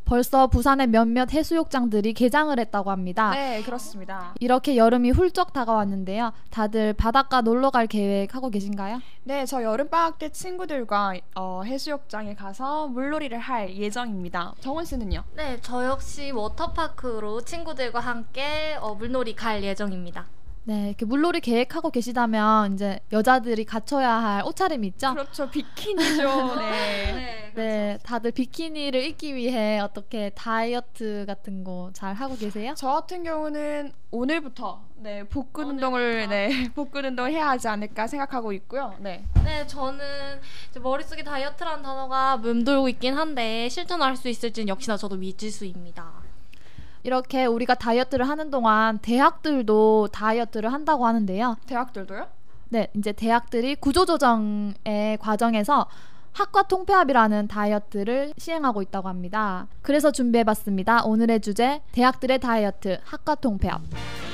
벌써 부산의 몇몇 해수욕장들이 개장을 했다고 합니다. 네, 그렇습니다. 이렇게 여름이 훌쩍 다가왔는데요. 다들 바닷가 놀러 갈 계획 하고 계신가요? 네, 저 여름방학 때 친구들과 해수욕장에 가서 물놀이를 할 예정입니다. 정원 씨는요? 네, 저 역시 워터파크로 친구들과 함께 물놀이 갈 예정입니다. 네, 이렇게 물놀이 계획하고 계시다면 이제 여자들이 갖춰야 할 옷차림이 있죠? 그렇죠, 비키니죠. 네. 네, 네, 다들 비키니를 입기 위해 어떻게 다이어트 같은 거 잘 하고 계세요? 저 같은 경우는 오늘부터 복근 운동을 복근 운동을 해야 하지 않을까 생각하고 있고요. 네. 네, 저는 이제 머릿속에 다이어트라는 단어가 맴돌고 있긴 한데 실천할 수 있을지는 역시나 저도 미지수입니다. 이렇게 우리가 다이어트를 하는 동안 대학들도 다이어트를 한다고 하는데요. 대학들도요? 네, 이제 대학들이 구조조정의 과정에서 학과 통폐합이라는 다이어트를 시행하고 있다고 합니다. 그래서 준비해봤습니다. 오늘의 주제, 대학들의 다이어트, 학과 통폐합.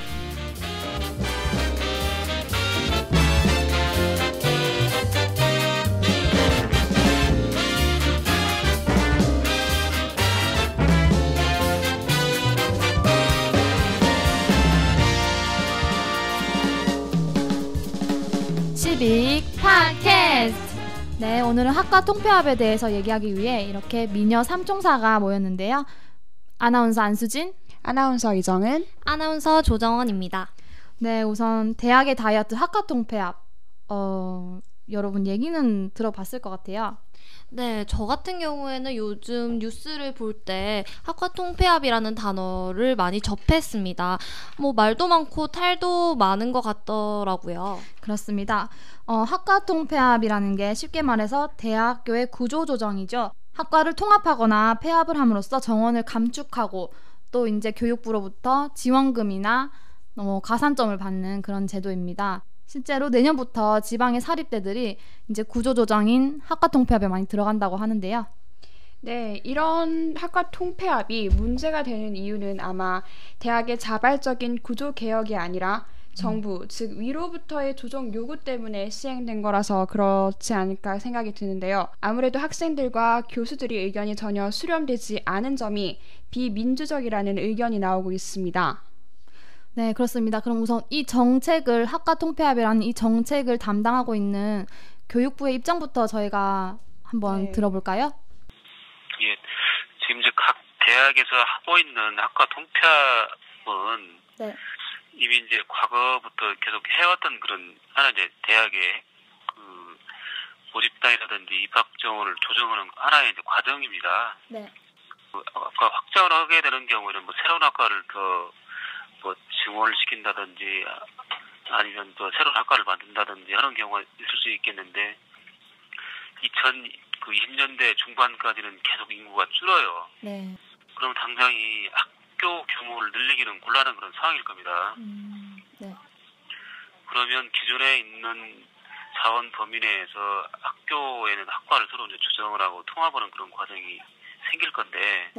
시빅 팟캐스트. 네, 오늘은 학과 통폐합에 대해서 얘기하기 위해 이렇게 미녀 삼총사가 모였는데요. 아나운서 안수진, 아나운서 이정은, 아나운서 조정원입니다. 네, 우선 대학의 다이어트, 학과 통폐합. 여러분 얘기는 들어봤을 것 같아요. 네, 저 같은 경우에는 요즘 뉴스를 볼 때 학과 통폐합이라는 단어를 많이 접했습니다. 뭐 말도 많고 탈도 많은 것 같더라고요. 그렇습니다. 학과 통폐합이라는 게 쉽게 말해서 대학교의 구조조정이죠. 학과를 통합하거나 폐합을 함으로써 정원을 감축하고 또 이제 교육부로부터 지원금이나 가산점을 받는 그런 제도입니다. 실제로 내년부터 지방의 사립대들이 이제 구조조정인 학과 통폐합에 많이 들어간다고 하는데요. 네, 이런 학과 통폐합이 문제가 되는 이유는 아마 대학의 자발적인 구조 개혁이 아니라 정부, 즉 위로부터의 조정 요구 때문에 시행된 거라서 그렇지 않을까 생각이 드는데요. 아무래도 학생들과 교수들의 의견이 전혀 수렴되지 않은 점이 비민주적이라는 의견이 나오고 있습니다. 네, 그렇습니다. 그럼 우선 이 정책을, 학과 통폐합이라는 이 정책을 담당하고 있는 교육부의 입장부터 저희가 한번 들어볼까요? 예, 지금 이제 각 대학에서 하고 있는 학과 통폐합은 이미 이제 과거부터 계속 해왔던 그런 하나 이제 대학의 그 모집단이라든지 입학 정원을 조정하는 하나의 이제 과정입니다. 네. 학과 확장을 하게 되는 경우에는 뭐 새로운 학과를 더 증원을 시킨다든지 아니면 또 새로운 학과를 만든다든지 하는 경우가 있을 수 있겠는데 2020년대 중반까지는 계속 인구가 줄어요. 네. 그럼 당장히 학교 규모를 늘리기는 곤란한 그런 상황일 겁니다. 네. 그러면 기존에 있는 자원 범위 내에서 학교에는 학과를 서로 이제 조정을 하고 통합하는 그런 과정이 생길 건데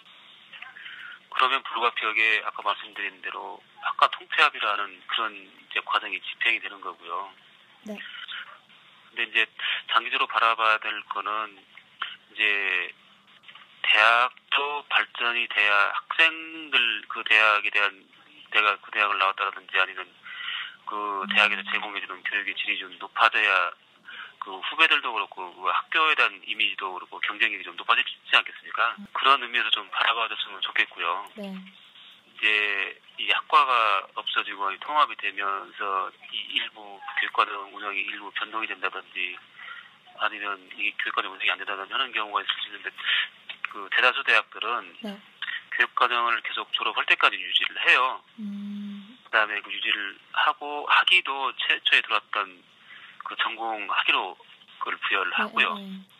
그러면 불가피하게 아까 말씀드린 대로 학과 통폐합이라는 그런 이제 과정이 집행이 되는 거고요. 네. 근데 이제 장기적으로 바라봐야 될 거는 이제 대학도 발전이 돼야 학생들 그 대학에 대한 내가 그 대학을 나왔다라든지 아니면 그 대학에서 제공해주는 교육의 질이 좀 높아져야 그 후배들도 그렇고 그 학교에 대한 이미지도 그렇고 경쟁력이 좀 높아지지 않겠습니까? 그런 의미에서 좀 바라봐줬으면 좋겠고요. 네. 이제 이 학과가 없어지고 통합이 되면서 이 일부 교육과정 운영이 일부 변동이 된다든지 아니면 이 교육과정 운영이 안 된다든지 하는 경우가 있을 수 있는데 그 대다수 대학들은 교육과정을 계속 졸업할 때까지 유지를 해요. 그다음에 그 유지를 하고 학위도 최초에 들어왔던 그 전공 학위로 그걸 부여를 하고요.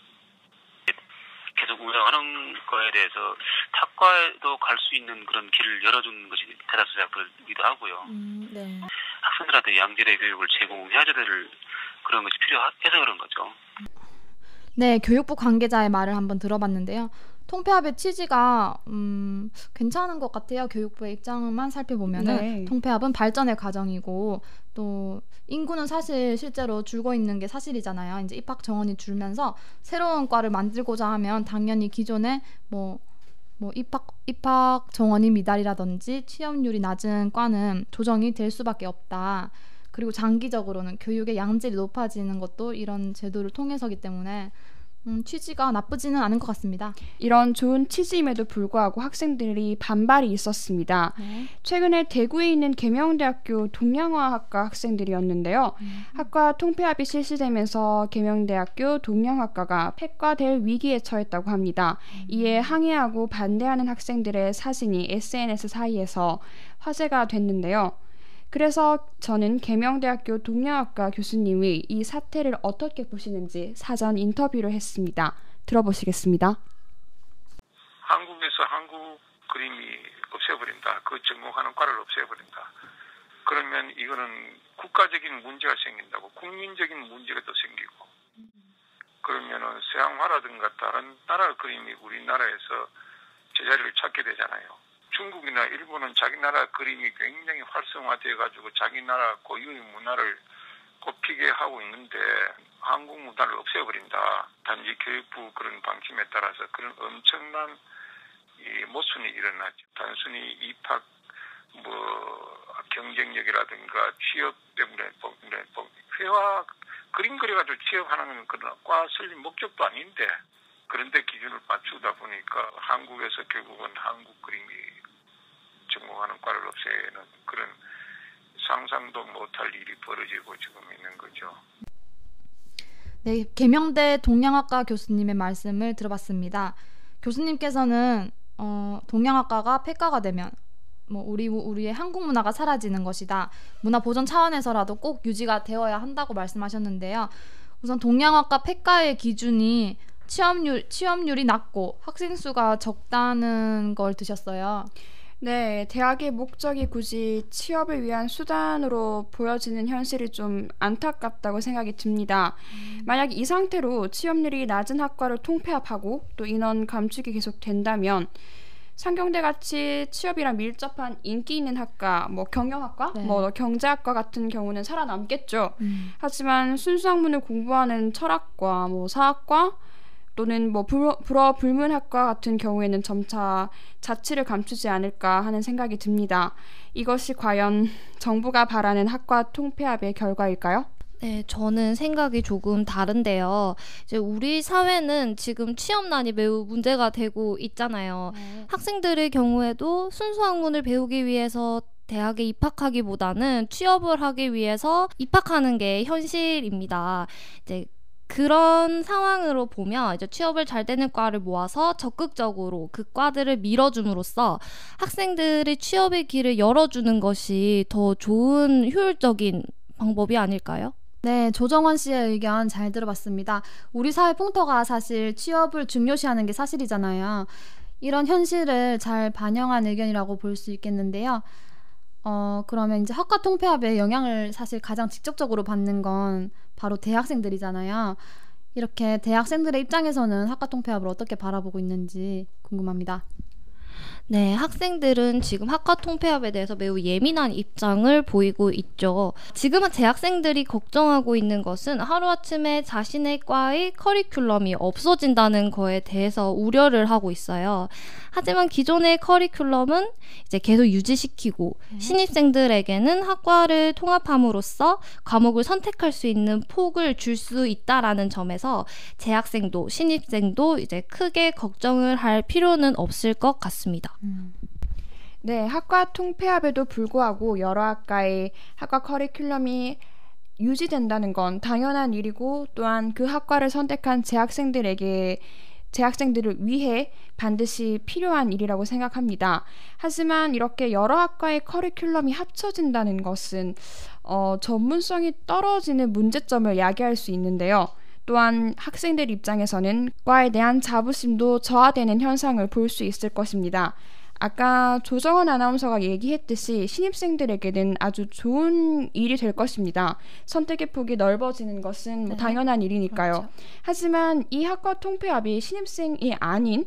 계속 운영하는 거에 대해서 학과에도 갈 수 있는 그런 길을 열어주는 것이 대다수 대학들이기도 하고요. 학생들한테 양질의 교육을 제공해야 될 그런 것이 필요해서 그런 거죠. 네, 교육부 관계자의 말을 한번 들어봤는데요. 통폐합의 취지가 괜찮은 것 같아요. 교육부의 입장만 살펴보면은 통폐합은 발전의 과정이고 또 인구는 사실 실제로 줄고 있는 게 사실이잖아요. 이제 입학 정원이 줄면서 새로운 과를 만들고자 하면 당연히 기존에 뭐 뭐 입학 정원이 미달이라든지 취업률이 낮은 과는 조정이 될 수밖에 없다. 그리고 장기적으로는 교육의 양질이 높아지는 것도 이런 제도를 통해서기 때문에 취지가 나쁘지는 않은 것 같습니다. 이런 좋은 취지임에도 불구하고 학생들이 반발이 있었습니다. 최근에 대구에 있는 계명대학교 동양화학과 학생들이었는데요. 학과 통폐합이 실시되면서 계명대학교 동양학과가 폐과될 위기에 처했다고 합니다. 이에 항의하고 반대하는 학생들의 사진이 SNS 사이에서 화제가 됐는데요. 그래서 저는 계명대학교 동양학과 교수님이 이 사태를 어떻게 보시는지 사전 인터뷰를 했습니다. 들어보시겠습니다. 한국에서 한국 그림이 없애버린다. 그 전공하는 과를 없애버린다. 그러면 이거는 국가적인 문제가 생긴다고, 국민적인 문제가 또 생기고, 그러면은 서양화라든가 다른 나라 그림이 우리나라에서 제자리를 찾게 되잖아요. 중국이나 일본은 자기 나라 그림이 굉장히 활성화돼가지고 자기 나라 고유의 문화를 꽃피게 하고 있는데 한국 문화를 없애버린다. 단지 교육부 그런 방침에 따라서 그런 엄청난 이 모순이 일어나죠. 단순히 입학 경쟁력이라든가 취업 때문에 회화 그림 그려가지고 취업하는 그런 과 설립 목적도 아닌데 그런데 기준을 맞추다 보니까 한국에서 결국은 한국 그림이 전공하는 과를 없애는 그런 상상도 못할 일이 벌어지고 지금 있는 거죠. 네, 계명대 동양학과 교수님의 말씀을 들어봤습니다. 교수님께서는 동양학과가 폐과가 되면 우리의 한국 문화가 사라지는 것이다. 문화 보존 차원에서라도 꼭 유지가 되어야 한다고 말씀하셨는데요. 우선 동양학과 폐과의 기준이 취업률이 낮고 학생 수가 적다는 걸 드셨어요. 네, 대학의 목적이 굳이 취업을 위한 수단으로 보여지는 현실이 좀 안타깝다고 생각이 듭니다. 만약 이 상태로 취업률이 낮은 학과를 통폐합하고 또 인원 감축이 계속 된다면 상경대같이 취업이랑 밀접한 인기 있는 학과, 경영학과, 네. 경제학과 같은 경우는 살아남겠죠. 하지만 순수 학문을 공부하는 철학과, 사학과 또는 불어 불문학과 같은 경우에는 점차 자취를 감추지 않을까 하는 생각이 듭니다. 이것이 과연 정부가 바라는 학과 통폐합의 결과일까요? 네, 저는 생각이 조금 다른데요. 이제 우리 사회는 지금 취업난이 매우 문제가 되고 있잖아요. 학생들의 경우에도 순수 학문을 배우기 위해서 대학에 입학하기보다는 취업을 하기 위해서 입학하는 게 현실입니다. 이제 그런 상황으로 보면 이제 취업을 잘 되는 과를 모아서 적극적으로 그 과들을 밀어줌으로써 학생들의 취업의 길을 열어주는 것이 더 좋은 효율적인 방법이 아닐까요? 네, 조정원 씨의 의견 잘 들어봤습니다. 우리 사회 풍토가 사실 취업을 중요시하는 게 사실이잖아요. 이런 현실을 잘 반영한 의견이라고 볼 수 있겠는데요. 그러면 이제 학과 통폐합의 영향을 사실 가장 직접적으로 받는 건 바로 대학생들이잖아요. 이렇게 대학생들의 입장에서는 학과 통폐합을 어떻게 바라보고 있는지 궁금합니다. 네, 학생들은 지금 학과 통폐합에 대해서 매우 예민한 입장을 보이고 있죠. 지금은 재학생들이 걱정하고 있는 것은 하루아침에 자신의 과의 커리큘럼이 없어진다는 거에 대해서 우려를 하고 있어요. 하지만 기존의 커리큘럼은 이제 계속 유지시키고 신입생들에게는 학과를 통합함으로써 과목을 선택할 수 있는 폭을 줄 수 있다라는 점에서 재학생도 신입생도 이제 크게 걱정을 할 필요는 없을 것 같습니다. 네, 학과 통폐합에도 불구하고 여러 학과의 학과 커리큘럼이 유지된다는 건 당연한 일이고 또한 그 학과를 선택한 재학생들을 위해 반드시 필요한 일이라고 생각합니다. 하지만 이렇게 여러 학과의 커리큘럼이 합쳐진다는 것은 전문성이 떨어지는 문제점을 야기할 수 있는데요. 또한 학생들 입장에서는 과에 대한 자부심도 저하되는 현상을 볼 수 있을 것입니다. 아까 조정원 아나운서가 얘기했듯이 신입생들에게는 아주 좋은 일이 될 것입니다. 선택의 폭이 넓어지는 것은 당연한 일이니까요. 그렇죠. 하지만 이 학과 통폐합이 신입생이 아닌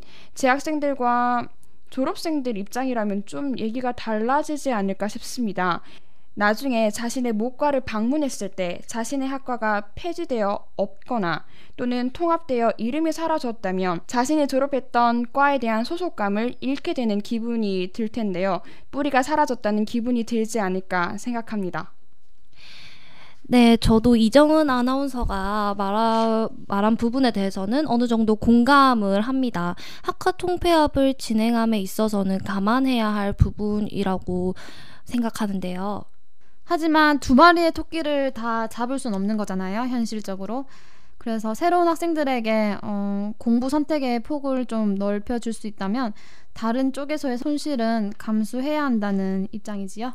재학생들과 졸업생들 입장이라면 좀 얘기가 달라지지 않을까 싶습니다. 나중에 자신의 목과를 방문했을 때 자신의 학과가 폐지되어 없거나 또는 통합되어 이름이 사라졌다면 자신이 졸업했던 과에 대한 소속감을 잃게 되는 기분이 들 텐데요. 뿌리가 사라졌다는 기분이 들지 않을까 생각합니다. 네, 저도 이정은 아나운서가 말한 부분에 대해서는 어느 정도 공감을 합니다. 학과 통폐합을 진행함에 있어서는 감안해야 할 부분이라고 생각하는데요. 하지만 두 마리의 토끼를 다 잡을 수는 없는 거잖아요, 현실적으로. 그래서 새로운 학생들에게 공부 선택의 폭을 좀 넓혀줄 수 있다면 다른 쪽에서의 손실은 감수해야 한다는 입장이지요.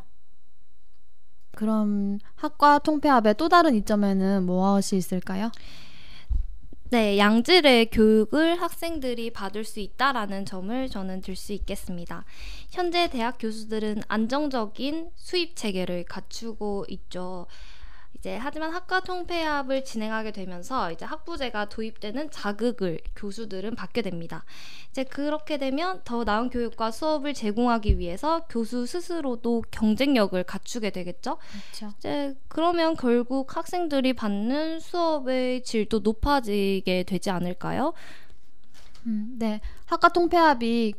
그럼 학과 통폐합의 또 다른 이점에는 무엇이 있을까요? 네, 양질의 교육을 학생들이 받을 수 있다라는 점을 저는 들 수 있겠습니다. 현재 대학 교수들은 안정적인 수입 체계를 갖추고 있죠. 하지만 학과 통폐합을 진행하게 되면서 학부제가 도입되는 자극을 교수들은 받게 됩니다. 그렇게 되면 더 나은 교육과 수업을 제공하기 위해서 교수 스스로도 경쟁력을 갖추게 되겠죠. 그렇죠. 그러면 결국 학생들이 받는 수업의 질도 높아지게 되지 않을까요? 네, 학과 통폐합이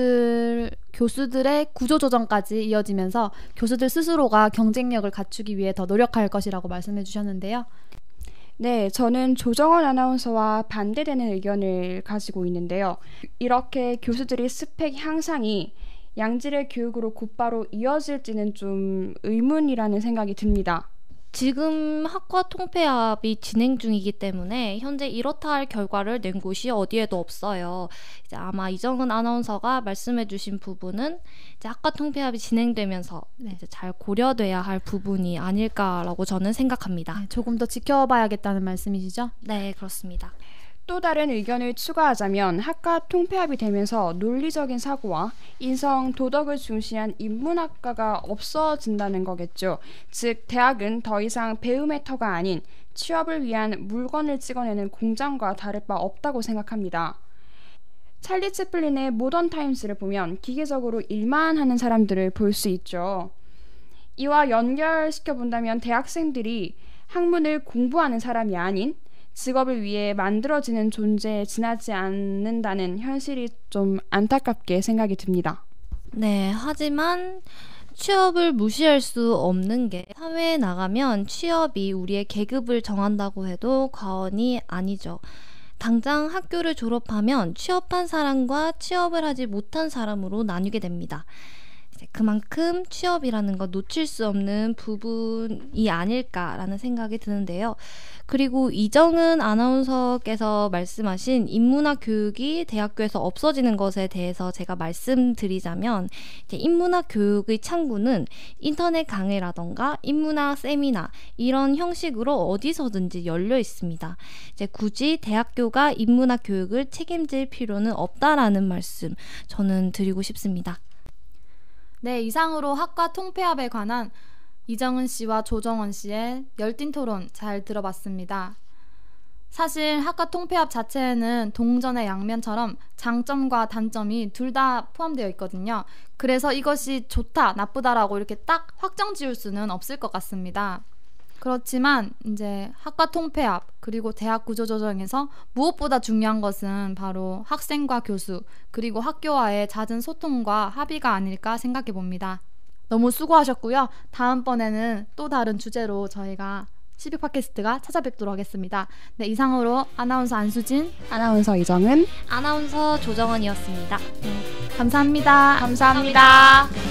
교수들의 구조조정까지 이어지면서 교수들 스스로가 경쟁력을 갖추기 위해 더 노력할 것이라고 말씀해 주셨는데요. 네, 저는 조정원 아나운서와 반대되는 의견을 가지고 있는데요. 이렇게 교수들의 스펙 향상이 양질의 교육으로 곧바로 이어질지는 좀 의문이라는 생각이 듭니다. 지금 학과 통폐합이 진행 중이기 때문에 현재 이렇다 할 결과를 낸 곳이 어디에도 없어요. 아마 이정은 아나운서가 말씀해주신 부분은 학과 통폐합이 진행되면서 잘 고려돼야 할 부분이 아닐까라고 저는 생각합니다. 네, 조금 더 지켜봐야겠다는 말씀이시죠? 네, 그렇습니다. 또 다른 의견을 추가하자면 학과 통폐합이 되면서 논리적인 사고와 인성, 도덕을 중시한 인문학과가 없어진다는 거겠죠. 즉 대학은 더 이상 배움의 터가 아닌 취업을 위한 물건을 찍어내는 공장과 다를 바 없다고 생각합니다. 찰리 채플린의 모던 타임스를 보면 기계적으로 일만 하는 사람들을 볼 수 있죠. 이와 연결시켜 본다면 대학생들이 학문을 공부하는 사람이 아닌 직업을 위해 만들어지는 존재에 지나지 않는다는 현실이 좀 안타깝게 생각이 듭니다. 네, 하지만 취업을 무시할 수 없는 게 사회에 나가면 취업이 우리의 계급을 정한다고 해도 과언이 아니죠. 당장 학교를 졸업하면 취업한 사람과 취업을 하지 못한 사람으로 나뉘게 됩니다. 그만큼 취업이라는 건 놓칠 수 없는 부분이 아닐까라는 생각이 드는데요. 그리고 이정은 아나운서께서 말씀하신 인문학 교육이 대학교에서 없어지는 것에 대해서 제가 말씀드리자면 인문학 교육의 창구는 인터넷 강의라던가 인문학 세미나 이런 형식으로 어디서든지 열려 있습니다. 굳이 대학교가 인문학 교육을 책임질 필요는 없다라는 말씀 저는 드리고 싶습니다. 네, 이상으로 학과 통폐합에 관한 이정은 씨와 조정원 씨의 열띤 토론 잘 들어봤습니다. 사실 학과 통폐합 자체에는 동전의 양면처럼 장점과 단점이 둘 다 포함되어 있거든요. 그래서 이것이 좋다, 나쁘다라고 이렇게 딱 확정 지을 수는 없을 것 같습니다. 그렇지만 이제 학과 통폐합 그리고 대학 구조조정에서 무엇보다 중요한 것은 바로 학생과 교수 그리고 학교와의 잦은 소통과 합의가 아닐까 생각해 봅니다. 너무 수고하셨고요. 다음번에는 또 다른 주제로 저희가 시빅 팟캐스트가 찾아뵙도록 하겠습니다. 네, 이상으로 아나운서 안수진, 아나운서 이정은, 아나운서 조정원이었습니다. 감사합니다. 감사합니다.